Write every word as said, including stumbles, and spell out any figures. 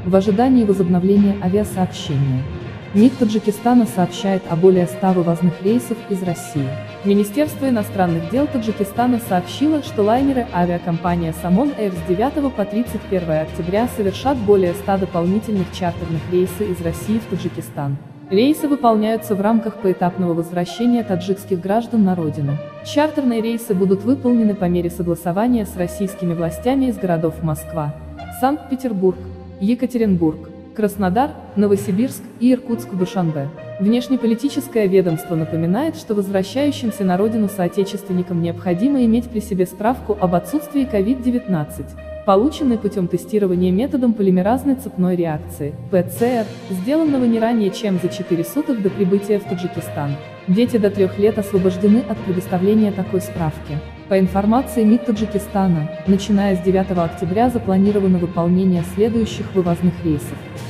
в ожидании возобновления авиасообщения. МИД Таджикистана сообщает о более ста вывозных рейсах из России. Министерство иностранных дел Таджикистана сообщило, что лайнеры авиакомпания Самон Эйр с девятого по тридцать первое октября совершат более ста дополнительных чартерных рейсов из России в Таджикистан. Рейсы выполняются в рамках поэтапного возвращения таджикских граждан на родину. Чартерные рейсы будут выполнены по мере согласования с российскими властями из городов Москва, Санкт-Петербург, Екатеринбург, Краснодар, Новосибирск и Иркутск-Душанбе. Внешнеполитическое ведомство напоминает, что возвращающимся на родину соотечественникам необходимо иметь при себе справку об отсутствии ковид девятнадцать, полученной путем тестирования методом полимеразной цепной реакции, Пэ Цэ Эр, сделанного не ранее чем за четыре суток до прибытия в Таджикистан. Дети до трех лет освобождены от предоставления такой справки. По информации МИД Таджикистана, начиная с девятого октября запланировано выполнение следующих вывозных рейсов.